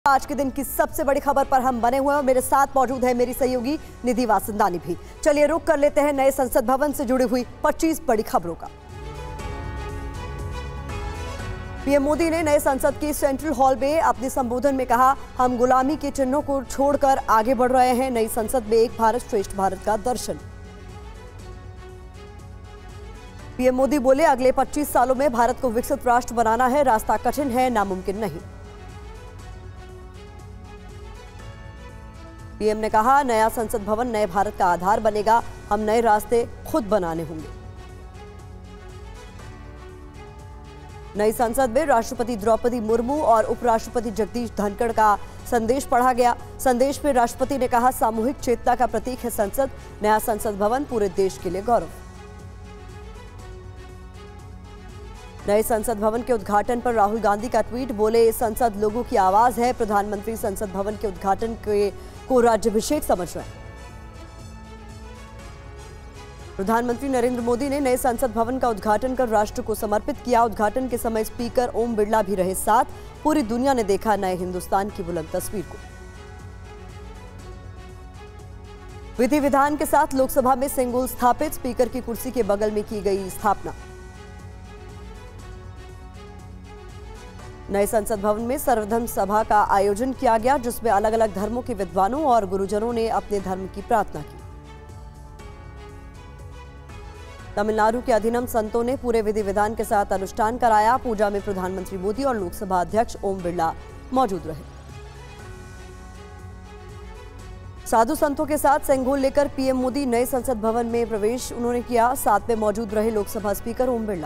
आज के दिन की सबसे बड़ी खबर पर हम बने हुए हैं और मेरे साथ मौजूद है मेरी सहयोगी निधि वासंदानी भी। चलिए रुक कर लेते हैं नए संसद भवन से जुड़ी हुई 25 बड़ी खबरों का। पीएम मोदी ने नए संसद के सेंट्रल हॉल में अपने संबोधन में कहा, हम गुलामी के चिन्हों को छोड़कर आगे बढ़ रहे हैं। नई संसद में एक भारत श्रेष्ठ भारत का दर्शन। पीएम मोदी बोले, अगले 25 सालों में भारत को विकसित राष्ट्र बनाना है। रास्ता कठिन है, नामुमकिन नहीं। पीएम ने कहा, नया संसद भवन नए भारत का आधार बनेगा। हम नए रास्ते खुद बनाने होंगे। नई संसद में राष्ट्रपति द्रौपदी मुर्मू और उपराष्ट्रपति जगदीप धनखड़ का संदेश पढ़ा गया। संदेश में राष्ट्रपति ने कहा, सामूहिक चेतना का प्रतीक है संसद। नया संसद भवन पूरे देश के लिए गौरव। नए संसद भवन के उद्घाटन पर राहुल गांधी का ट्वीट, बोले, संसद लोगों की आवाज है। प्रधानमंत्री संसद भवन के उद्घाटन को राज्याभिषेक समझ रहे हैं। प्रधानमंत्री नरेंद्र मोदी ने नए संसद भवन का उद्घाटन कर राष्ट्र को समर्पित किया। उद्घाटन के समय स्पीकर ओम बिरला भी रहे साथ। पूरी दुनिया ने देखा नए हिंदुस्तान की बुलंद तस्वीर को। विधि विधान के साथ लोकसभा में सेंगोल स्थापित, स्पीकर की कुर्सी के बगल में की गई स्थापना। नए संसद भवन में सर्वधर्म सभा का आयोजन किया गया, जिसमें अलग अलग धर्मों के विद्वानों और गुरुजनों ने अपने धर्म की प्रार्थना की। तमिलनाडु के अधिनम संतों ने पूरे विधि विधान के साथ अनुष्ठान कराया। पूजा में प्रधानमंत्री मोदी और लोकसभा अध्यक्ष ओम बिरला मौजूद रहे। साधु संतों के साथ सेंगोल लेकर पीएम मोदी नए संसद भवन में प्रवेश उन्होंने किया। साथ में मौजूद रहे लोकसभा स्पीकर ओम बिरला।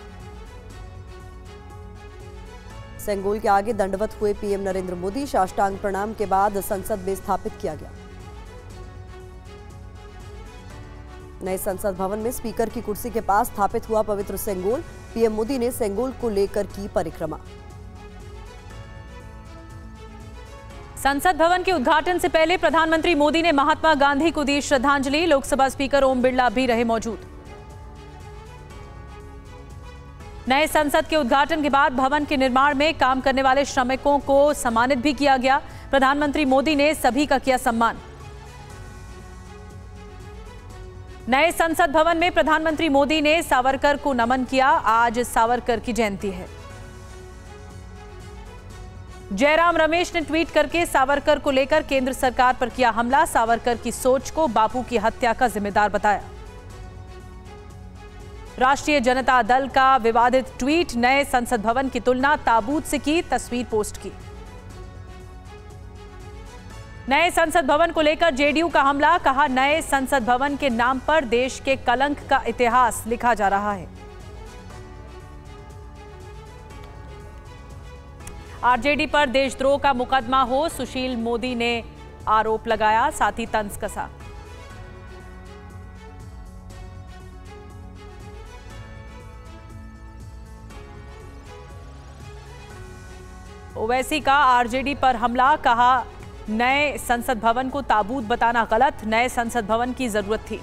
सेंगोल के आगे दंडवत हुए पीएम नरेंद्र मोदी। साष्टांग प्रणाम के बाद संसद में स्थापित किया गया। नए संसद भवन में स्पीकर की कुर्सी के पास स्थापित हुआ पवित्र सेंगोल। पीएम मोदी ने सेंगोल को लेकर की परिक्रमा। संसद भवन के उद्घाटन से पहले प्रधानमंत्री मोदी ने महात्मा गांधी को दी श्रद्धांजलि। लोकसभा स्पीकर ओम बिरला भी रहे मौजूद। नए संसद के उद्घाटन के बाद भवन के निर्माण में काम करने वाले श्रमिकों को सम्मानित भी किया गया। प्रधानमंत्री मोदी ने सभी का किया सम्मान। नए संसद भवन में प्रधानमंत्री मोदी ने सावरकर को नमन किया। आज सावरकर की जयंती है। जयराम रमेश ने ट्वीट करके सावरकर को लेकर केंद्र सरकार पर किया हमला। सावरकर की सोच को बापू की हत्या का जिम्मेदार बताया। राष्ट्रीय जनता दल का विवादित ट्वीट, नए संसद भवन की तुलना ताबूत से की, तस्वीर पोस्ट की। नए संसद भवन को लेकर जेडीयू का हमला, कहा, नए संसद भवन के नाम पर देश के कलंक का इतिहास लिखा जा रहा है। आरजेडी पर देशद्रोह का मुकदमा हो, सुशील मोदी ने आरोप लगाया, साथ ही तंज कसा। ओवैसी का आरजेडी पर हमला, कहा, नए संसद भवन को ताबूत बताना गलत। नए संसद भवन की जरूरत थी।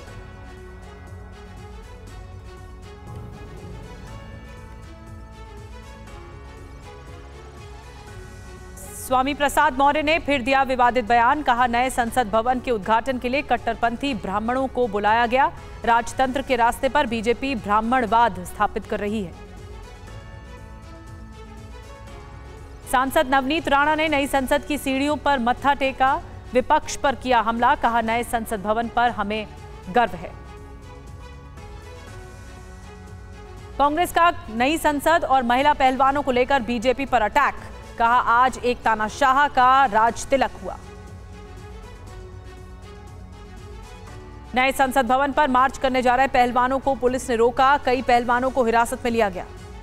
स्वामी प्रसाद मौर्य ने फिर दिया विवादित बयान, कहा, नए संसद भवन के उद्घाटन के लिए कट्टरपंथी ब्राह्मणों को बुलाया गया। राजतंत्र के रास्ते पर बीजेपी ब्राह्मणवाद स्थापित कर रही है। सांसद नवनीत राणा ने नई संसद की सीढ़ियों पर मत्था टेका। विपक्ष पर किया हमला, कहा, नए संसद भवन पर हमें गर्व है। कांग्रेस का नई संसद और महिला पहलवानों को लेकर बीजेपी पर अटैक, कहा, आज एक तानाशाह का राज तिलक हुआ। नए संसद भवन पर मार्च करने जा रहे पहलवानों को पुलिस ने रोका। कई पहलवानों को हिरासत में लिया गया।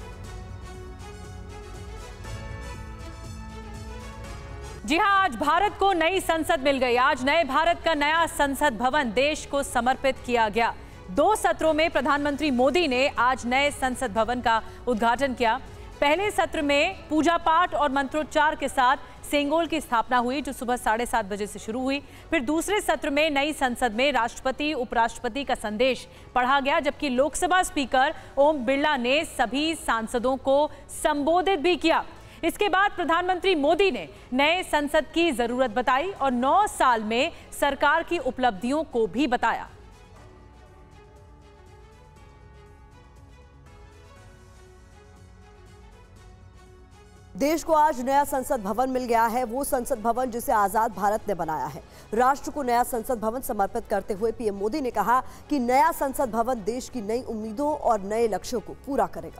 जी हां, आज भारत को नई संसद मिल गई। आज नए भारत का नया संसद भवन देश को समर्पित किया गया। 2 सत्रों में प्रधानमंत्री मोदी ने आज नए संसद भवन का उद्घाटन किया। पहले सत्र में पूजा पाठ और मंत्रोच्चार के साथ सेंगोल की स्थापना हुई, जो सुबह 7:30 बजे से शुरू हुई। फिर दूसरे सत्र में नई संसद में राष्ट्रपति उपराष्ट्रपति का संदेश पढ़ा गया, जबकि लोकसभा स्पीकर ओम बिरला ने सभी सांसदों को संबोधित भी किया। इसके बाद प्रधानमंत्री मोदी ने नए संसद की जरूरत बताई और 9 साल में सरकार की उपलब्धियों को भी बताया। देश को आज नया संसद भवन मिल गया है, वो संसद भवन जिसे आजाद भारत ने बनाया है। राष्ट्र को नया संसद भवन समर्पित करते हुए पीएम मोदी ने कहा कि नया संसद भवन देश की नई उम्मीदों और नए लक्ष्यों को पूरा करेगा।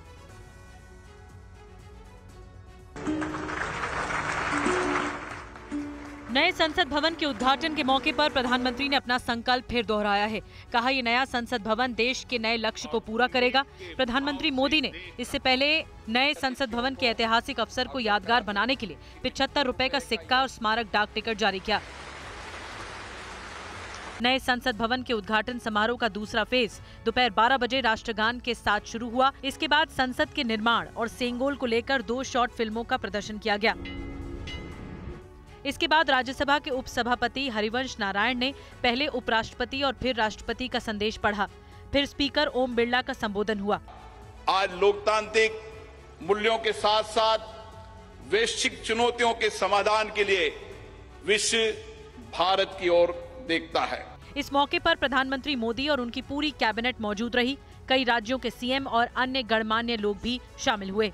नए संसद भवन के उद्घाटन के मौके पर प्रधानमंत्री ने अपना संकल्प फिर दोहराया है। कहा ये नया संसद भवन देश के नए लक्ष्य को पूरा करेगा। प्रधानमंत्री मोदी ने इससे पहले नए संसद भवन के ऐतिहासिक अवसर को यादगार बनाने के लिए 75 रुपए का सिक्का और स्मारक डाक टिकट जारी किया। नए संसद भवन के उद्घाटन समारोह का दूसरा फेज दोपहर 12 बजे राष्ट्रगान के साथ शुरू हुआ। इसके बाद संसद के निर्माण और सेंगोल को लेकर 2 शॉर्ट फिल्मों का प्रदर्शन किया गया। इसके बाद राज्यसभा के उपसभापति हरिवंश नारायण ने पहले उपराष्ट्रपति और फिर राष्ट्रपति का संदेश पढ़ा। फिर स्पीकर ओम बिरला का संबोधन हुआ। आज लोकतांत्रिक मूल्यों के साथ साथ वैश्विक चुनौतियों के समाधान के लिए विश्व भारत की ओर देखता है। इस मौके पर प्रधानमंत्री मोदी और उनकी पूरी कैबिनेट मौजूद रही। कई राज्यों के सीएम और अन्य गणमान्य लोग भी शामिल हुए।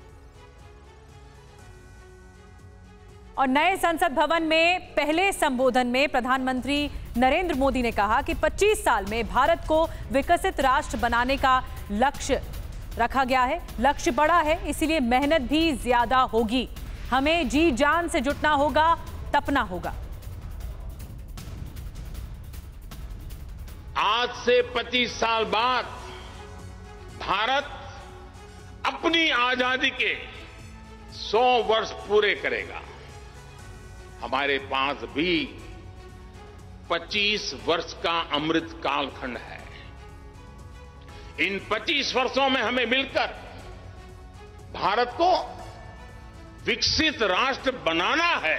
और नए संसद भवन में पहले संबोधन में प्रधानमंत्री नरेंद्र मोदी ने कहा कि 25 साल में भारत को विकसित राष्ट्र बनाने का लक्ष्य रखा गया है। लक्ष्य बड़ा है, इसीलिए मेहनत भी ज्यादा होगी। हमें जी जान से जुटना होगा, तपना होगा। आज से 25 साल बाद भारत अपनी आजादी के 100 वर्ष पूरे करेगा। हमारे पास भी 25 वर्ष का अमृत कालखंड है। इन 25 वर्षों में हमें मिलकर भारत को विकसित राष्ट्र बनाना है।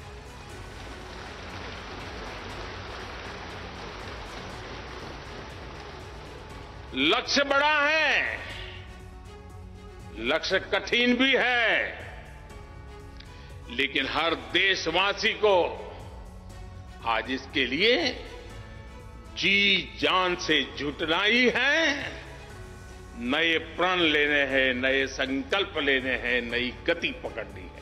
लक्ष्य बड़ा है, लक्ष्य कठिन भी है, लेकिन हर देशवासी को आज इसके लिए जी जान से जुटना ही है। नए प्रण लेने हैं, नए संकल्प लेने हैं, नई गति पकड़नी है।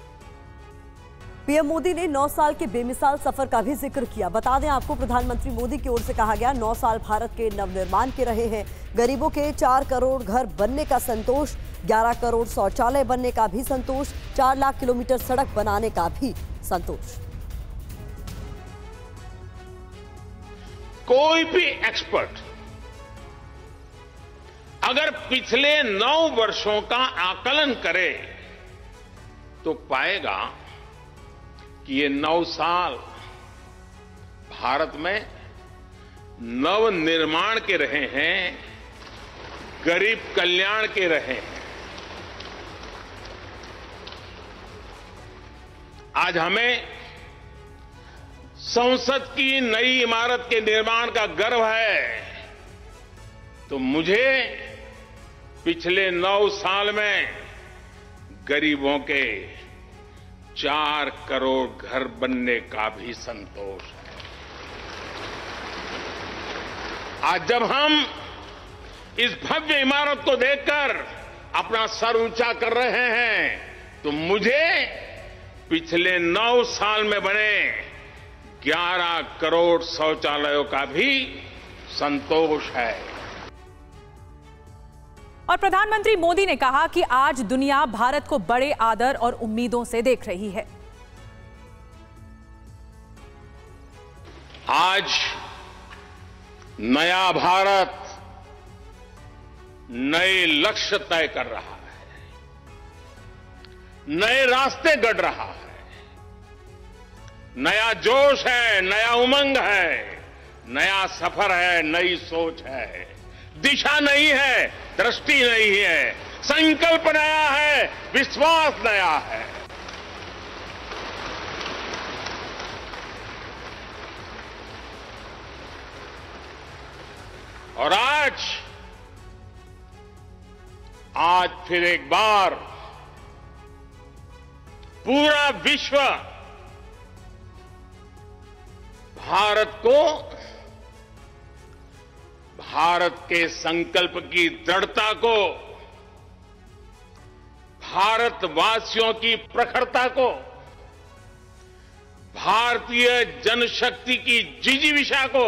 पीएम मोदी ने 9 साल के बेमिसाल सफर का भी जिक्र किया। बता दें आपको, प्रधानमंत्री मोदी की ओर से कहा गया 9 साल भारत के नवनिर्माण के रहे हैं। गरीबों के 4 करोड़ घर बनने का संतोष, 11 करोड़ शौचालय बनने का भी संतोष, 4 लाख किलोमीटर सड़क बनाने का भी संतोष। कोई भी एक्सपर्ट अगर पिछले 9 वर्षों का आकलन करे तो पाएगा कि ये 9 साल भारत में नव निर्माण के रहे हैं, गरीब कल्याण के रहे हैं। आज हमें संसद की नई इमारत के निर्माण का गर्व है, तो मुझे पिछले 9 साल में गरीबों के 4 करोड़ घर बनने का भी संतोष है। आज जब हम इस भव्य इमारत को देखकर अपना सर ऊंचा कर रहे हैं, तो मुझे पिछले 9 साल में बने 11 करोड़ शौचालयों का भी संतोष है। और प्रधानमंत्री मोदी ने कहा कि आज दुनिया भारत को बड़े आदर और उम्मीदों से देख रही है। आज नया भारत नए लक्ष्य तय कर रहा है, नए रास्ते गढ़ रहा है, नया जोश है, नया उमंग है, नया सफर है, नई सोच है। दिशा नई है, दृष्टि नई है, संकल्प नया है, विश्वास नया है। और आज फिर एक बार पूरा विश्व भारत को, भारत के संकल्प की दृढ़ता को, भारतवासियों की प्रखरता को, भारतीय जनशक्ति की जिजीविषा को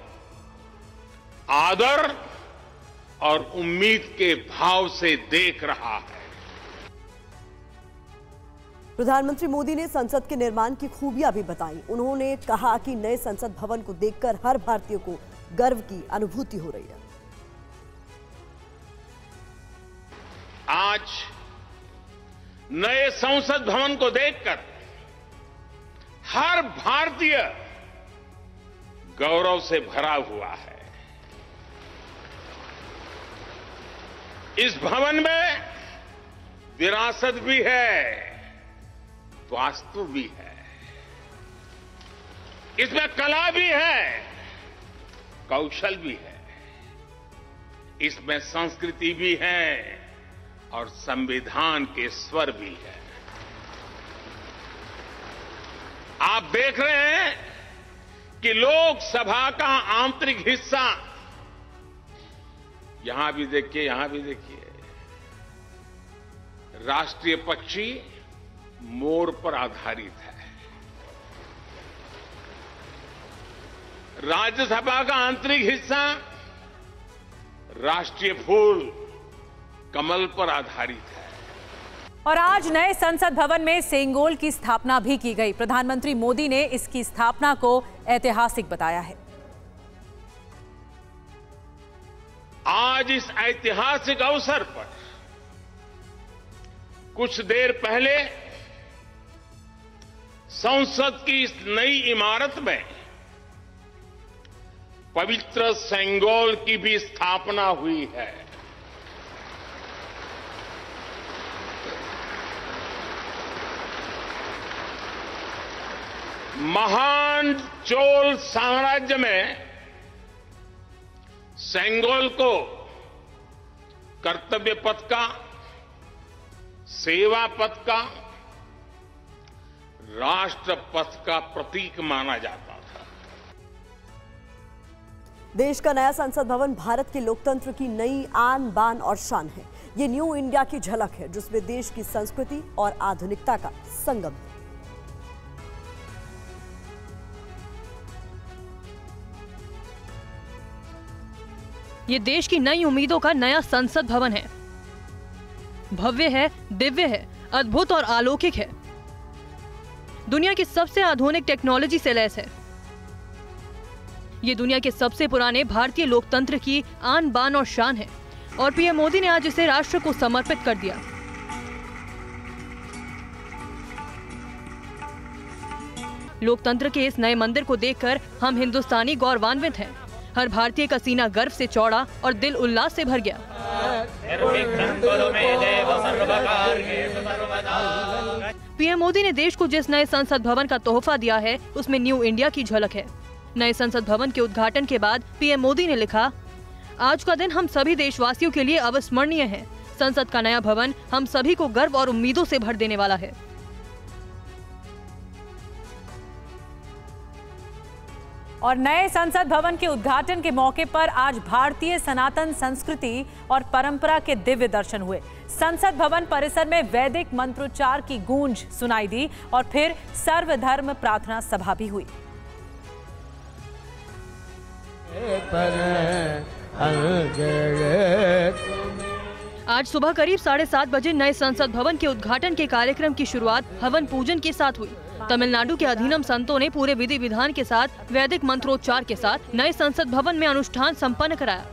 आदर और उम्मीद के भाव से देख रहा है। प्रधानमंत्री मोदी ने संसद के निर्माण की खूबियां भी बताई। उन्होंने कहा कि नए संसद भवन को देखकर हर भारतीय को गर्व की अनुभूति हो रही है। आज नए संसद भवन को देखकर हर भारतीय गौरव से भरा हुआ है। इस भवन में विरासत भी है, वास्तु भी है, इसमें कला भी है, कौशल भी है, इसमें संस्कृति भी है और संविधान के स्वर भी है। आप देख रहे हैं कि लोकसभा का आंतरिक हिस्सा, यहां भी देखिए, यहां भी देखिए, राष्ट्रीय पक्षी मोर पर आधारित है। राज्यसभा का आंतरिक हिस्सा राष्ट्रीय फूल कमल पर आधारित है। और आज नए संसद भवन में सेंगोल की स्थापना भी की गई। प्रधानमंत्री मोदी ने इसकी स्थापना को ऐतिहासिक बताया है। आज इस ऐतिहासिक अवसर पर कुछ देर पहले संसद की इस नई इमारत में पवित्र सेंगोल की भी स्थापना हुई है। महान चोल साम्राज्य में सेंगोल को कर्तव्य पथ का, सेवा पथ का, राष्ट्र पथ का प्रतीक माना जाता था। देश का नया संसद भवन भारत के लोकतंत्र की नई आन बान और शान है। ये न्यू इंडिया की झलक है जिसमें देश की संस्कृति और आधुनिकता का संगम है। ये देश की नई उम्मीदों का नया संसद भवन है। भव्य है, दिव्य है, अद्भुत और अलौकिक है। दुनिया की सबसे आधुनिक टेक्नोलॉजी से लैस है। ये दुनिया के सबसे पुराने भारतीय लोकतंत्र की आन बान और शान है और पीएम मोदी ने आज इसे राष्ट्र को समर्पित कर दिया। लोकतंत्र के इस नए मंदिर को देखकर हम हिंदुस्तानी गौरवान्वित हैं। हर भारतीय का सीना गर्व से चौड़ा और दिल उल्लास से भर गया। पीएम मोदी ने देश को जिस नए संसद भवन का तोहफा दिया है उसमें न्यू इंडिया की झलक है। नए संसद भवन के उद्घाटन के बाद पीएम मोदी ने लिखा, आज का दिन हम सभी देशवासियों के लिए अविस्मरणीय है। संसद का नया भवन हम सभी को गर्व और उम्मीदों से भर देने वाला है। और नए संसद भवन के उद्घाटन के मौके पर आज भारतीय सनातन संस्कृति और परंपरा के दिव्य दर्शन हुए। संसद भवन परिसर में वैदिक मंत्रोच्चार की गूंज सुनाई दी और फिर सर्वधर्म प्रार्थना सभा भी हुई। आज सुबह करीब 7:30 बजे नए संसद भवन के उद्घाटन के कार्यक्रम की शुरुआत हवन पूजन के साथ हुई। तमिलनाडु के अधीनम संतों ने पूरे विधि विधान के साथ वैदिक मंत्रोच्चार के साथ नए संसद भवन में अनुष्ठान संपन्न कराया।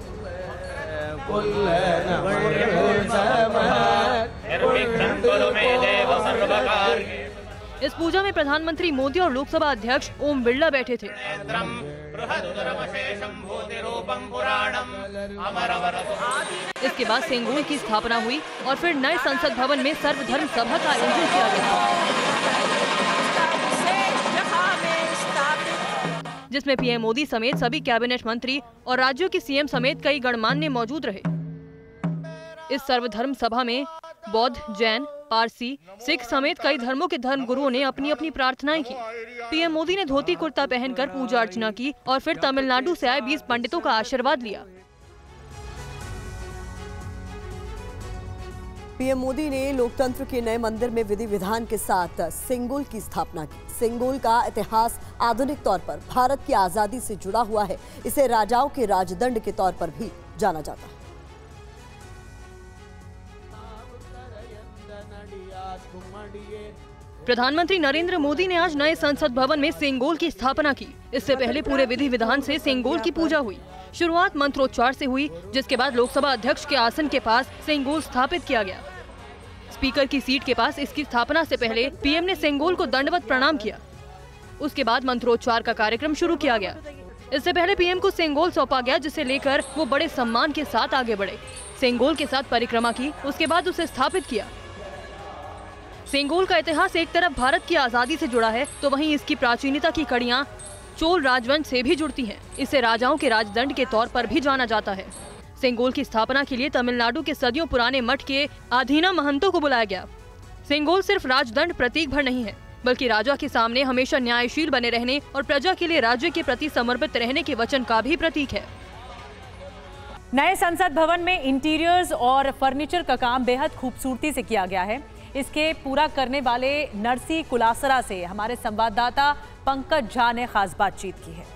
इस पूजा में प्रधानमंत्री मोदी और लोकसभा अध्यक्ष ओम बिरला बैठे थे। इसके बाद सेंगोल की स्थापना हुई और फिर नए संसद भवन में सर्वधर्म सभा का आयोजन किया गया, जिसमें पीएम मोदी समेत सभी कैबिनेट मंत्री और राज्यों के सीएम समेत कई गणमान्य मौजूद रहे। इस सर्वधर्म सभा में बौद्ध, जैन, पारसी, सिख समेत कई धर्मों के धर्म गुरुओं ने अपनी अपनी प्रार्थनाएं की। पीएम मोदी ने धोती कुर्ता पहनकर पूजा अर्चना की और फिर तमिलनाडु से आए 20 पंडितों का आशीर्वाद लिया। पीएम मोदी ने लोकतंत्र के नए मंदिर में विधि विधान के साथ सेंगोल की स्थापना की। सेंगोल का इतिहास आधुनिक तौर पर भारत की आजादी से जुड़ा हुआ है। इसे राजाओं के राजदंड के तौर पर भी जाना जाता है। प्रधानमंत्री नरेंद्र मोदी ने आज नए संसद भवन में सेंगोल की स्थापना की। इससे पहले पूरे विधि विधान से सेंगोल की पूजा हुई। शुरुआत मंत्रोच्चार से हुई, जिसके बाद लोकसभा अध्यक्ष के आसन के पास सेंगोल स्थापित किया गया। स्पीकर की सीट के पास इसकी स्थापना से पहले पीएम ने सेंगोल को दंडवत प्रणाम किया। उसके बाद मंत्रोच्चार का कार्यक्रम शुरू किया गया। इससे पहले पीएम को सेंगोल सौंपा गया, जिसे लेकर वो बड़े सम्मान के साथ आगे बढ़े। सेंगोल के साथ परिक्रमा की, उसके बाद उसे स्थापित किया। सेंगोल का इतिहास एक तरफ भारत की आजादी से जुड़ा है, तो वहीं इसकी प्राचीनता की कड़ियां चोल राजवंश से भी जुड़ती हैं। इसे राजाओं के राजदंड के तौर पर भी जाना जाता है। सेंगोल की स्थापना के लिए तमिलनाडु के सदियों पुराने मठ के आधीना महंतों को बुलाया गया। सेंगोल सिर्फ राजदंड प्रतीक भर नहीं है, बल्कि राजा के सामने हमेशा न्यायशील बने रहने और प्रजा के लिए राज्य के प्रति समर्पित रहने के वचन का भी प्रतीक है। नए संसद भवन में इंटीरियर्स और फर्नीचर का काम बेहद खूबसूरती से किया गया है। इसके पूरा करने वाले नरसी कुलासरा से हमारे संवाददाता पंकज झा ने खास बातचीत की है।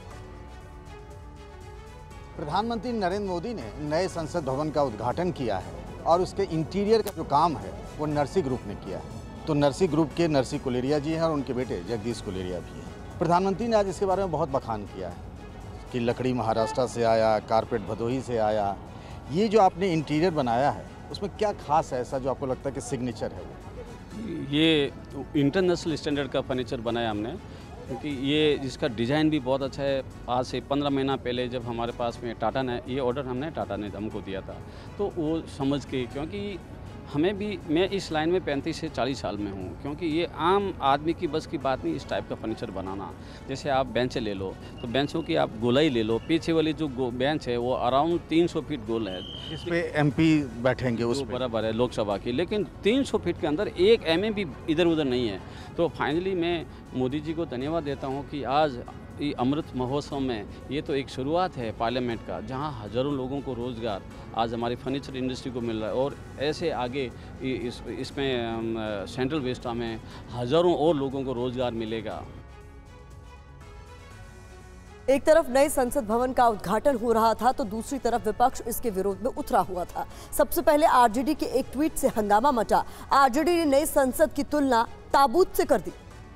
प्रधानमंत्री नरेंद्र मोदी ने नए संसद भवन का उद्घाटन किया है और उसके इंटीरियर का जो काम है वो नरसी ग्रुप ने किया है। तो नरसी ग्रुप के नरसी कुलेरिया जी हैं और उनके बेटे जगदीश कुलेरिया भी हैं। प्रधानमंत्री ने आज इसके बारे में बहुत बखान किया है कि लकड़ी महाराष्ट्र से आया, कारपेट भदोही से आया। ये जो आपने इंटीरियर बनाया है उसमें क्या खास है ऐसा जो आपको लगता है कि सिग्नेचर है? ये इंटरनेशनल स्टैंडर्ड का फर्नीचर बनाया हमने, क्योंकि ये जिसका डिज़ाइन भी बहुत अच्छा है। आज से 15 महीना पहले जब हमारे पास में टाटा ने ये ऑर्डर टाटा ने हमको दिया था, तो वो समझ के, क्योंकि हमें भी, मैं इस लाइन में 35 से 40 साल में हूँ, क्योंकि ये आम आदमी की बस की बात नहीं इस टाइप का फर्नीचर बनाना। जैसे आप बेंच ले लो तो बेंचों की आप गोलाई ले लो, पीछे वाली जो बेंच है वो अराउंड 300 फीट गोल है, इस पे एमपी बैठेंगे उस बराबर है लोकसभा की, लेकिन 300 फीट के अंदर एक mm भी इधर उधर नहीं है। तो फाइनली मैं मोदी जी को धन्यवाद देता हूँ कि आज ये अमृत महोत्सव में ये तो एक शुरुआत है पार्लियामेंट का, जहां हज़ारों लोगों को रोज़गार आज हमारी फर्नीचर इंडस्ट्री को मिल रहा है, और ऐसे आगे इसमें सेंट्रल वेस्टा में हज़ारों और लोगों को रोज़गार मिलेगा। एक तरफ नए संसद भवन का उद्घाटन हो रहा था तो दूसरी तरफ विपक्ष इसके विरोध में उतरा हुआ था। सबसे पहले आरजेडी के एक ट्वीट से हंगामा मचा। आरजेडी ने नए संसद की तुलना ताबूत से कर दी।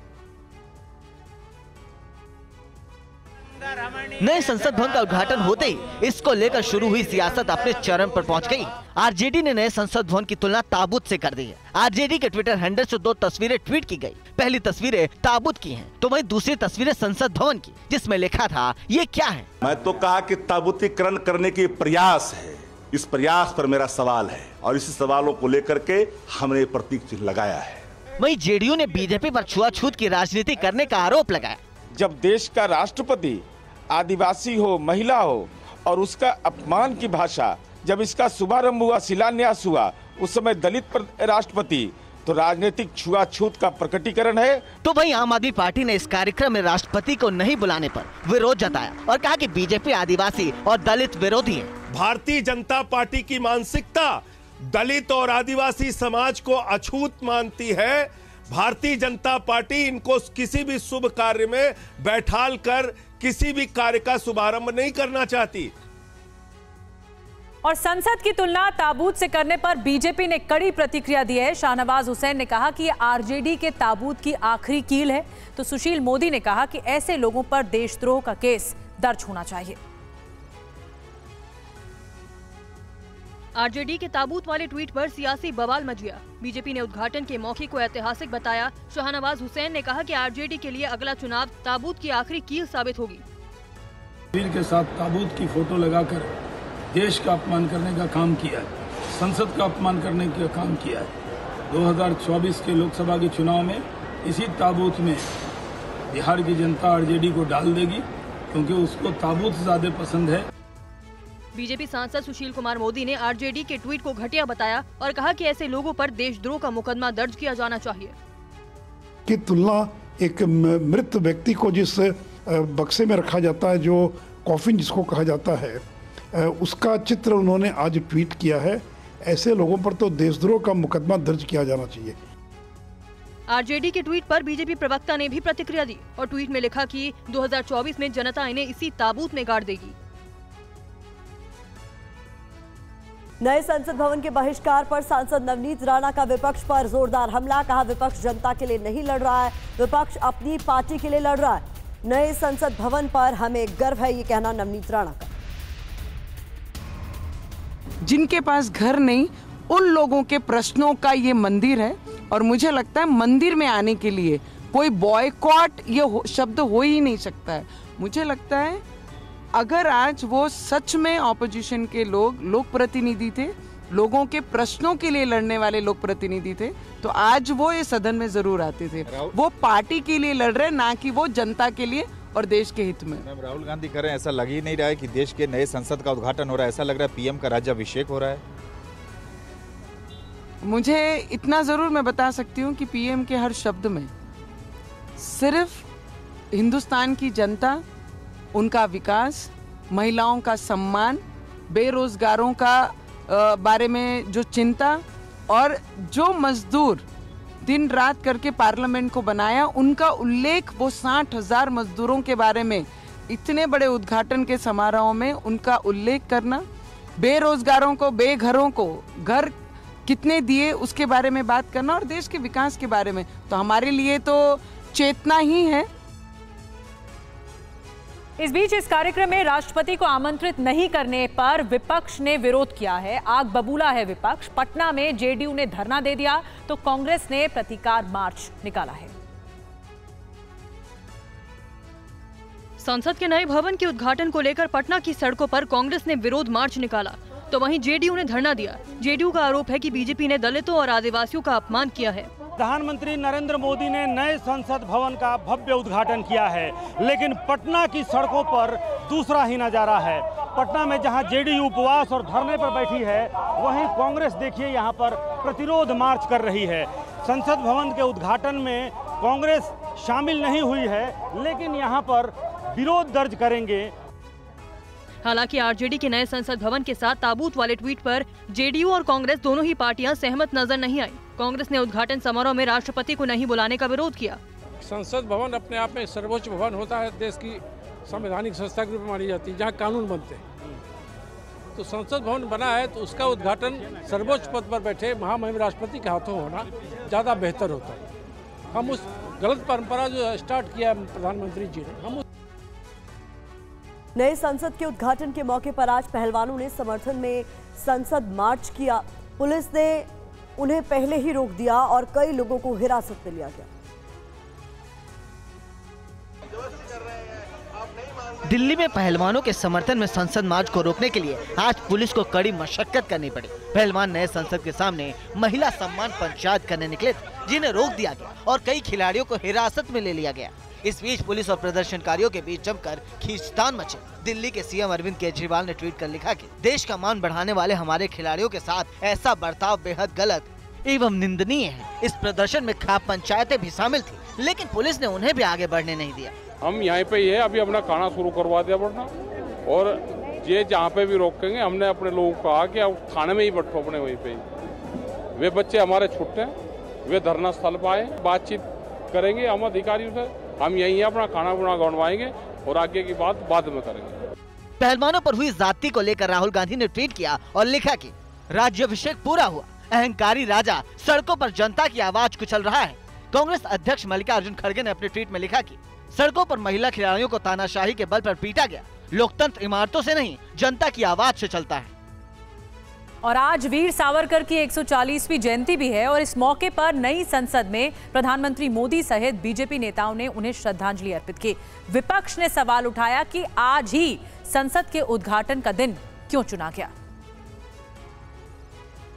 नए संसद भवन का उद्घाटन होते ही इसको लेकर शुरू हुई सियासत अपने चरम पर पहुंच गई। आरजेडी ने नए संसद भवन की तुलना ताबूत से कर दी है। आरजेडी के ट्विटर हैंडल से 2 तस्वीरें ट्वीट की गई। पहली तस्वीरें ताबूत की हैं, तो वहीं दूसरी तस्वीरें संसद भवन की, जिसमें लिखा था ये क्या है। मैं तो कहा कि ताबूतीकरण करने की प्रयास है। इस प्रयास पर मेरा सवाल है और इसी सवालों को लेकर के हमने प्रतीक चिन्ह लगाया है। वहीं जेडीयू ने बीजेपी पर छुआछूत की राजनीति करने का आरोप लगाया। जब देश का राष्ट्रपति आदिवासी हो, महिला हो और उसका अपमान की भाषा, जब इसका शुभारंभ हुआ, शिलान्यास हुआ, उस समय दलित राष्ट्रपति, तो राजनीतिक छुआछूत का प्रकटीकरण है। तो वहीं आम आदमी पार्टी ने इस कार्यक्रम में राष्ट्रपति को नहीं बुलाने पर विरोध जताया और कहा कि बीजेपी आदिवासी और दलित विरोधी है। भारतीय जनता पार्टी की मानसिकता दलित और आदिवासी समाज को अछूत मानती है। भारतीय जनता पार्टी इनको किसी भी शुभ कार्य में बैठाल कर किसी भी कार्य का शुभारंभ नहीं करना चाहती। और संसद की तुलना ताबूत से करने पर बीजेपी ने कड़ी प्रतिक्रिया दी है। शाहनवाज हुसैन ने कहा कि ये आरजेडी के ताबूत की आखिरी कील है, तो सुशील मोदी ने कहा कि ऐसे लोगों पर देशद्रोह का केस दर्ज होना चाहिए। आरजेडी के ताबूत वाले ट्वीट पर सियासी बवाल मच गया। बीजेपी ने उद्घाटन के मौके को ऐतिहासिक बताया। शाहनवाज हुसैन ने कहा कि आरजेडी के लिए अगला चुनाव ताबूत की आखिरी कील साबित होगी। वीर के साथ ताबूत की फोटो लगाकर देश का अपमान करने का काम किया है, संसद का अपमान करने का काम किया है। 2024 के लोकसभा के चुनाव में इसी ताबूत में बिहार की जनता आरजेडी को डाल देगी, क्योंकि उसको ताबूत ज्यादा पसंद है। बीजेपी सांसद सुशील कुमार मोदी ने आरजेडी के ट्वीट को घटिया बताया और कहा कि ऐसे लोगों पर देशद्रोह का मुकदमा दर्ज किया जाना चाहिए। की तुलना एक मृत व्यक्ति को जिस बक्से में रखा जाता है, जो कॉफिन जिसको कहा जाता है, उसका चित्र उन्होंने आज ट्वीट किया है। ऐसे लोगों पर तो देशद्रोह का मुकदमा दर्ज किया जाना चाहिए। आरजेडी के ट्वीट पर बीजेपी प्रवक्ता ने भी प्रतिक्रिया दी और ट्वीट में लिखा कि 2024 में जनता इन्हें इसी ताबूत में गाड़ देगी। नए संसद भवन के बहिष्कार पर सांसद नवनीत राणा का विपक्ष पर जोरदार हमला। कहा विपक्ष जनता के लिए नहीं लड़ रहा है, विपक्ष अपनी पार्टी के लिए लड़ रहा है। नए संसद भवन पर हमें गर्व है, ये कहना नवनीत राणा का। जिनके पास घर नहीं, उन लोगों के प्रश्नों का ये मंदिर है और मुझे लगता है मंदिर में आने के लिए कोई बॉयकॉट ये शब्द हो ही नहीं सकता है। मुझे लगता है अगर आज वो सच में ऑपोजिशन के लोक प्रतिनिधि थे, लोगों के प्रश्नों के लिए लड़ने वाले लोक प्रतिनिधि थे, तो आज वो ये सदन में जरूर आते थे। वो पार्टी के लिए लड़ रहे, ना कि वो जनता के लिए और देश के हित में। राहुल गांधी कर रहे हैं, ऐसा लग ही नहीं रहा है कि देश के नए संसद का उद्घाटन हो रहा है। ऐसा लग रहा है पीएम का राज्याभिषेक हो रहा है। मुझे इतना जरूर मैं बता सकती हूँ कि पीएम के हर शब्द में सिर्फ हिंदुस्तान की जनता, उनका विकास, महिलाओं का सम्मान, बेरोजगारों का बारे में जो चिंता और जो मजदूर दिन रात करके पार्लियामेंट को बनाया, उनका उल्लेख, वो 60,000 मजदूरों के बारे में इतने बड़े उद्घाटन के समारोह में उनका उल्लेख करना, बेरोजगारों को, बेघरों को घर कितने दिए उसके बारे में बात करना और देश के विकास के बारे में, तो हमारे लिए तो चेतना ही है। इस बीच इस कार्यक्रम में राष्ट्रपति को आमंत्रित नहीं करने पर विपक्ष ने विरोध किया है। आग बबूला है विपक्ष। पटना में जेडीयू ने धरना दे दिया तो कांग्रेस ने प्रतिकार मार्च निकाला है। संसद के नए भवन के उद्घाटन को लेकर पटना की सड़कों पर कांग्रेस ने विरोध मार्च निकाला तो वहीं जेडीयू ने धरना दिया। जेडीयू का आरोप है कि बीजेपी ने दलितों और आदिवासियों का अपमान किया है। प्रधानमंत्री नरेंद्र मोदी ने नए संसद भवन का भव्य उद्घाटन किया है, लेकिन पटना की सड़कों पर दूसरा ही नजारा है। पटना में जहां जेडीयू उपवास और धरने पर बैठी है, वहीं कांग्रेस देखिए यहां पर प्रतिरोध मार्च कर रही है। संसद भवन के उद्घाटन में कांग्रेस शामिल नहीं हुई है, लेकिन यहां पर विरोध दर्ज करेंगे। हालांकि आरजेडी के नए संसद भवन के साथ ताबूत वाले ट्वीट पर जेडीयू और कांग्रेस दोनों ही पार्टियां सहमत नजर नहीं आई। कांग्रेस ने उद्घाटन समारोह में राष्ट्रपति को नहीं बुलाने का विरोध किया। संसद भवन अपने आप में सर्वोच्च भवन होता है, देश की संवैधानिक संस्था के रूप में मानी जाती है, जहाँ कानून बनते हैं। तो संसद भवन बना है तो उसका उद्घाटन सर्वोच्च पद पर बैठे महामहिम राष्ट्रपति के हाथों होना ज़्यादा बेहतर होता है। हम उस गलत परंपरा जो स्टार्ट किया प्रधानमंत्री जी ने, हम नए संसद के उद्घाटन के मौके पर आज पहलवानों ने समर्थन में संसद मार्च किया। पुलिस ने उन्हें पहले ही रोक दिया और कई लोगों को हिरासत में लिया गया। दिल्ली में पहलवानों के समर्थन में संसद मार्च को रोकने के लिए आज पुलिस को कड़ी मशक्कत करनी पड़ी। पहलवान नए संसद के सामने महिला सम्मान पंचायत करने निकले थे, जिन्हें रोक दिया गया और कई खिलाड़ियों को हिरासत में ले लिया गया। इस बीच पुलिस और प्रदर्शनकारियों के बीच जमकर खींचतान मचे। दिल्ली के सीएम अरविंद केजरीवाल ने ट्वीट कर लिखा कि देश का मान बढ़ाने वाले हमारे खिलाड़ियों के साथ ऐसा बर्ताव बेहद गलत एवं निंदनीय है। इस प्रदर्शन में खाप पंचायतें भी शामिल थी, लेकिन पुलिस ने उन्हें भी आगे बढ़ने नहीं दिया। हम यहाँ पे ही है, अभी अपना खाना शुरू करवा दिया बढ़ना, और ये जहाँ पे भी रोकेंगे हमने अपने लोगों को कहा कि अब खाने में ही बैठो अपने वहीं पे ही। वे बच्चे हमारे छुट्टे हैं, वे धरना स्थल पर आए, बातचीत करेंगे हम अधिकारियों से। हम यहीं अपना खाना बुना गंवाएंगे और आगे की बात बाद में करेंगे। पहलवानों पर हुई जाति को लेकर राहुल गांधी ने ट्वीट किया और लिखा कि राज्याभिषेक पूरा हुआ, अहंकारी राजा सड़कों पर जनता की आवाज कुचल रहा है। कांग्रेस अध्यक्ष मल्लिकार्जुन खड़गे ने अपने ट्वीट में लिखा कि सड़कों पर महिला खिलाड़ियों को तानाशाही के बल पर पीटा गया। लोकतंत्र इमारतों से नहीं, जनता की आवाज से चलता है। और आज वीर सावरकर की 140वीं जयंती भी है और इस मौके पर नई संसद में प्रधानमंत्री मोदी सहित बीजेपी नेताओं ने उन्हें श्रद्धांजलि अर्पित की। विपक्ष ने सवाल उठाया कि आज ही संसद के उद्घाटन का दिन क्यों चुना गया।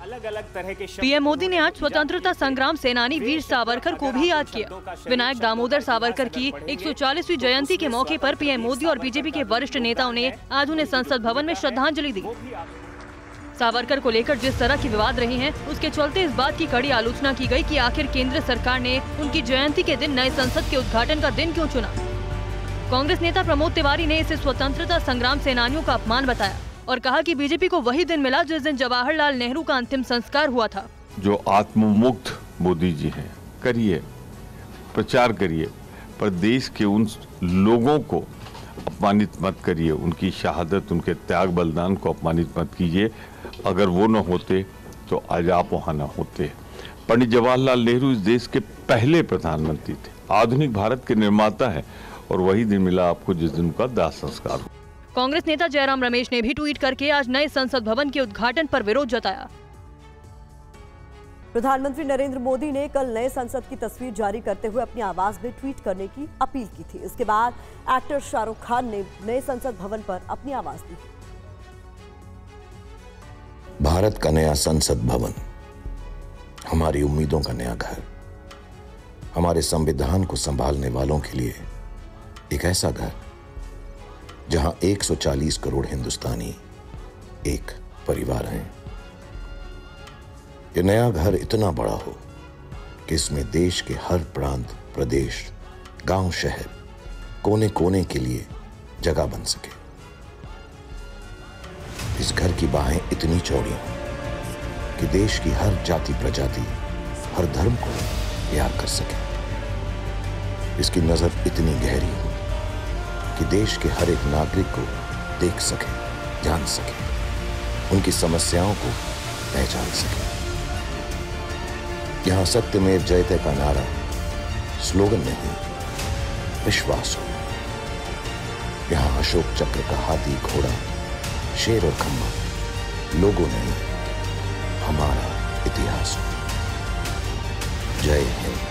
अलग अलग तरह के पीएम मोदी ने आज स्वतंत्रता संग्राम सेनानी वीर सावरकर को भी याद किया। विनायक दामोदर सावरकर की 140वीं जयंती के मौके पर पीएम मोदी और बीजेपी के वरिष्ठ नेताओं ने आज उन्हें संसद भवन में श्रद्धांजलि दी। सावरकर को लेकर जिस तरह की विवाद रहे हैं, उसके चलते इस बात की कड़ी आलोचना की गई कि आखिर केंद्र सरकार ने उनकी जयंती के दिन नए संसद के उद्घाटन का दिन क्यों चुना। कांग्रेस नेता प्रमोद तिवारी ने इसे स्वतंत्रता संग्राम सेनानियों का अपमान बताया और कहा कि बीजेपी को वही दिन मिला जिस दिन जवाहरलाल नेहरू का अंतिम संस्कार हुआ था। जो आत्ममुक्त मोदी जी हैं, करिए, प्रचार करिए, पर देश के उन लोगों को अपमानित मत करिए, उनकी शहादत, उनके त्याग बलिदान को अपमानित मत कीजिए। अगर वो न होते तो आज आप वहाँ न होते। पंडित जवाहरलाल नेहरू इस देश के पहले प्रधानमंत्री थे, आधुनिक भारत के निर्माता है, और वही दिन मिला आपको जिस दिन का दाह संस्कार हुआ। कांग्रेस नेता जयराम रमेश ने भी ट्वीट करके आज नए संसद भवन के उद्घाटन पर विरोध जताया। प्रधानमंत्री नरेंद्र मोदी ने कल नए संसद की तस्वीर जारी करते हुए अपनी आवाज में ट्वीट करने की अपील की थी। इसके बाद एक्टर शाहरुख खान ने नए संसद भवन पर अपनी आवाज दी। भारत का नया संसद भवन हमारी उम्मीदों का नया घर, हमारे संविधान को संभालने वालों के लिए एक ऐसा घर जहां 140 करोड़ हिंदुस्तानी एक परिवार हैं। ये नया घर इतना बड़ा हो कि इसमें देश के हर प्रांत, प्रदेश, गांव, शहर, कोने कोने के लिए जगह बन सके। इस घर की बाहें इतनी चौड़ी हों कि देश की हर जाति, प्रजाति, हर धर्म को प्यार कर सके। इसकी नजर इतनी गहरी हो कि देश के हर एक नागरिक को देख सके, जान सके, उनकी समस्याओं को पहचान सके। यहां सत्यमेव जयते का नारा स्लोगन नहीं, विश्वास हो। यहां अशोक चक्र का हाथी, घोड़ा, शेर और खम्मा लोगों नहीं, हमारा इतिहास हो। जय हिंद।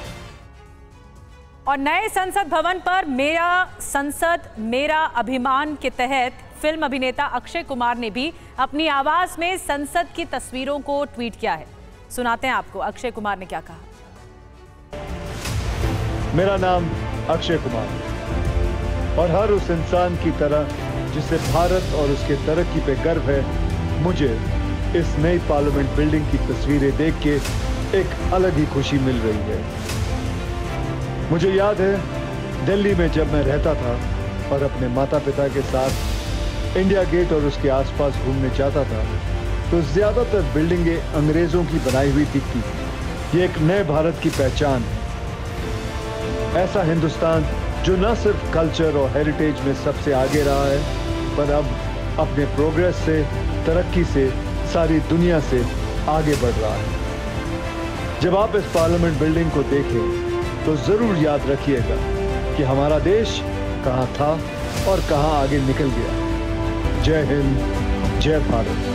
और नए संसद भवन पर मेरा संसद मेरा अभिमान के तहत फिल्म अभिनेता अक्षय कुमार ने भी अपनी आवाज में संसद की तस्वीरों को ट्वीट किया है। सुनाते हैं आपको अक्षय कुमार ने क्या कहा। मेरा नाम अक्षय कुमार है और हर उस इंसान की तरह जिसे भारत और उसके तरक्की पे गर्व है, मुझे इस नई पार्लियामेंट बिल्डिंग की तस्वीरें देख के एक अलग ही खुशी मिल रही है। मुझे याद है दिल्ली में जब मैं रहता था और अपने माता पिता के साथ इंडिया गेट और उसके आसपास घूमने जाता था, तो ज्यादातर बिल्डिंगें अंग्रेजों की बनाई हुई दिखती थी। ये एक नए भारत की पहचान है, ऐसा हिंदुस्तान जो न सिर्फ कल्चर और हेरिटेज में सबसे आगे रहा है, पर अब अपने प्रोग्रेस से, तरक्की से सारी दुनिया से आगे बढ़ रहा है। जब आप इस पार्लियामेंट बिल्डिंग को देखें तो जरूर याद रखिएगा कि हमारा देश कहां था और कहां आगे निकल गया। जय हिंद, जय भारत।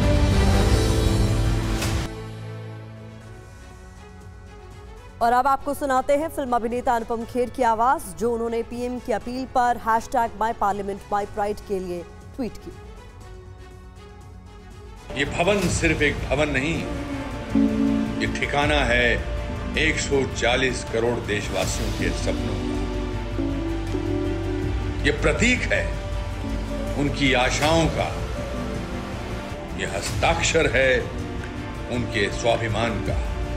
और अब आपको सुनाते हैं फिल्म अभिनेता अनुपम खेर की आवाज, जो उन्होंने पीएम की अपील पर #MyParliament_MyPride के लिए ट्वीट की। ये भवन सिर्फ एक भवन नहीं, ये ठिकाना है 140 करोड़ देशवासियों के सपनों का। ये प्रतीक है उनकी आशाओं का, ये हस्ताक्षर है उनके स्वाभिमान का,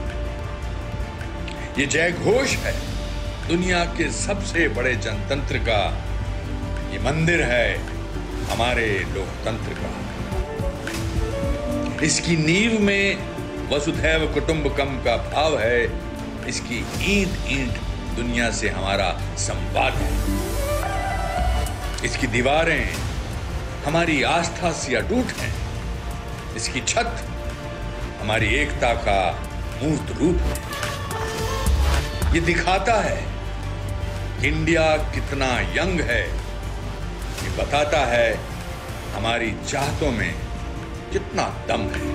ये जय घोष है दुनिया के सबसे बड़े जनतंत्र का, ये मंदिर है हमारे लोकतंत्र का। इसकी नींव में वसुधैव कुटुंबकम का भाव है, इसकी ईंट ईंट दुनिया से हमारा संवाद है। इसकी दीवारें हमारी आस्था से अटूट हैं, इसकी छत हमारी एकता का मूर्त रूप है। ये दिखाता है कि इंडिया कितना यंग है, ये बताता है हमारी चाहतों में कितना दम है।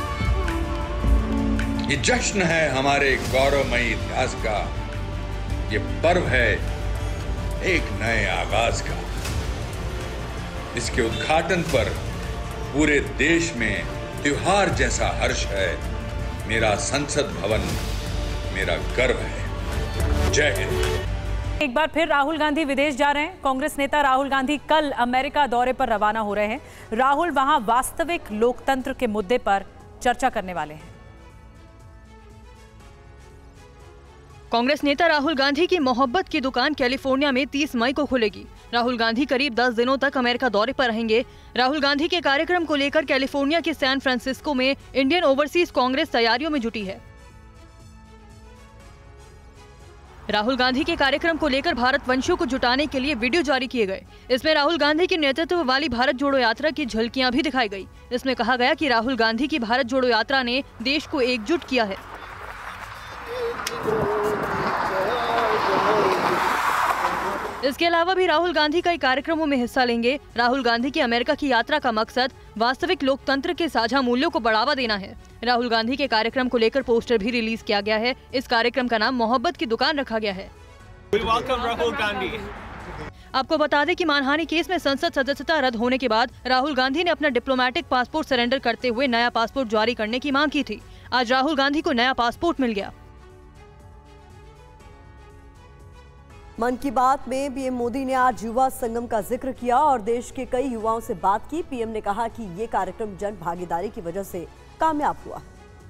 ये जश्न है हमारे गौरवमयी इतिहास का, ये पर्व है एक नए आगाज का। इसके उद्घाटन पर पूरे देश में त्योहार जैसा हर्ष है। मेरा संसद भवन मेरा गर्व है। जय हिंद। एक बार फिर राहुल गांधी विदेश जा रहे हैं। कांग्रेस नेता राहुल गांधी कल अमेरिका दौरे पर रवाना हो रहे हैं। राहुल वहां वास्तविक लोकतंत्र के मुद्दे पर चर्चा करने वाले हैं। कांग्रेस नेता राहुल गांधी की मोहब्बत की दुकान कैलिफोर्निया में 30 मई को खुलेगी। राहुल गांधी करीब 10 दिनों तक अमेरिका दौरे पर रहेंगे। राहुल गांधी के कार्यक्रम को लेकर कैलिफोर्निया के सैन फ्रांसिस्को में इंडियन ओवरसीज कांग्रेस तैयारियों में जुटी है। राहुल गांधी के कार्यक्रम को लेकर भारतवंशियों को जुटाने के लिए वीडियो जारी किए गए। इसमें राहुल गांधी के नेतृत्व वाली भारत जोड़ो यात्रा की झलकियां भी दिखाई गई। इसमें कहा गया कि राहुल गांधी की भारत जोड़ो यात्रा ने देश को एकजुट किया है। इसके अलावा भी राहुल गांधी कई कार्यक्रमों में हिस्सा लेंगे। राहुल गांधी की अमेरिका की यात्रा का मकसद वास्तविक लोकतंत्र के साझा मूल्यों को बढ़ावा देना है। राहुल गांधी के कार्यक्रम को लेकर पोस्टर भी रिलीज किया गया है। इस कार्यक्रम का नाम मोहब्बत की दुकान रखा गया है। आपको बता दें कि मानहानि केस में संसद सदस्यता रद्द होने के बाद राहुल गांधी ने अपना डिप्लोमेटिक पासपोर्ट सरेंडर करते हुए नया पासपोर्ट जारी करने की मांग की थी। आज राहुल गांधी को नया पासपोर्ट मिल गया। मन की बात में पीएम मोदी ने आज युवा संगम का जिक्र किया और देश के कई युवाओं से बात की। पीएम ने कहा कि ये कार्यक्रम जन भागीदारी की वजह से कामयाब हुआ।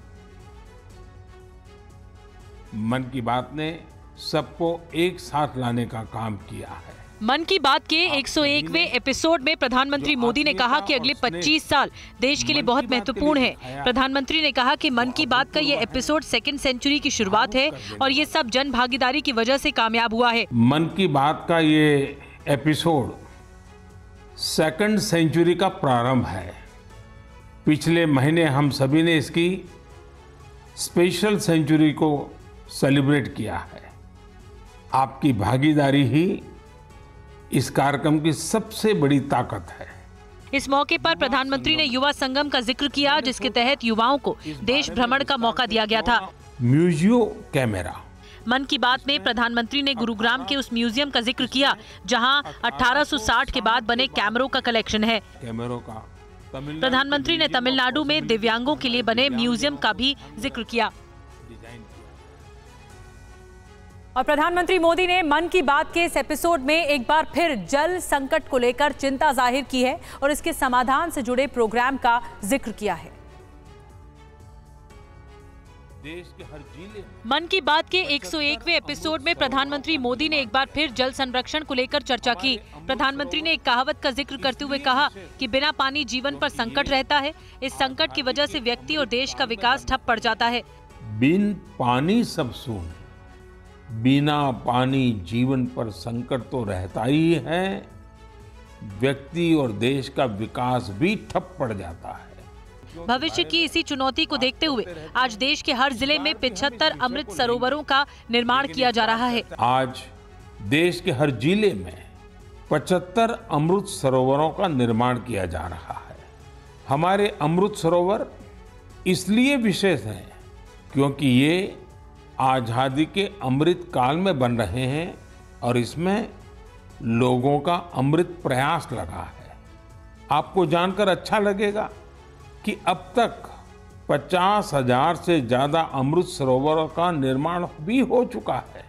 मन की बात ने सबको एक साथ लाने का काम किया है। मन की बात के 101वें एपिसोड में प्रधानमंत्री मोदी ने कहा कि अगले 25 साल देश के लिए बहुत महत्वपूर्ण है। प्रधानमंत्री ने कहा कि मन की बात का ये एपिसोड सेकंड सेंचुरी की शुरुआत है और ये सब जन भागीदारी की वजह से कामयाब हुआ है। मन की बात का ये एपिसोड सेकंड सेंचुरी का प्रारंभ है। पिछले महीने हम सभी ने इसकी स्पेशल सेंचुरी को सेलिब्रेट किया है। आपकी भागीदारी ही इस कार्यक्रम की सबसे बड़ी ताकत है। इस मौके पर प्रधानमंत्री ने युवा संगम का जिक्र किया, जिसके तहत युवाओं को देश भ्रमण का मौका दिया गया था। Museo camera. मन की बात में प्रधानमंत्री ने गुरुग्राम के उस म्यूजियम का जिक्र किया जहां 1860 के बाद बने कैमरों का कलेक्शन है। कैमरों का प्रधानमंत्री ने तमिलनाडु में दिव्यांगों के लिए बने म्यूजियम का भी जिक्र किया। और प्रधानमंत्री मोदी ने मन की बात के इस एपिसोड में एक बार फिर जल संकट को लेकर चिंता जाहिर की है और इसके समाधान से जुड़े प्रोग्राम का जिक्र किया है। देश के हर जिले मन की बात के 101वें एपिसोड में प्रधानमंत्री मोदी ने एक बार फिर जल संरक्षण को लेकर चर्चा की। प्रधानमंत्री ने एक कहावत का जिक्र करते हुए कहा कि बिना पानी जीवन पर संकट रहता है। इस संकट की वजह से व्यक्ति और देश का विकास ठप पड़ जाता है। बिन पानी सब सून, बिना पानी जीवन पर संकट तो रहता ही है, व्यक्ति और देश का विकास भी ठप पड़ जाता है। भविष्य की इसी चुनौती को देखते हुए आज देश के हर जिले में 75 अमृत सरोवरों का निर्माण किया जा रहा है। आज देश के हर जिले में 75 अमृत सरोवरों का निर्माण किया जा रहा है। हमारे अमृत सरोवर इसलिए विशेष हैं क्योंकि ये आजादी के अमृत काल में बन रहे हैं और इसमें लोगों का अमृत प्रयास लगा है। आपको जानकर अच्छा लगेगा कि अब तक 50,000 से ज्यादा अमृत सरोवरों का निर्माण भी हो चुका है।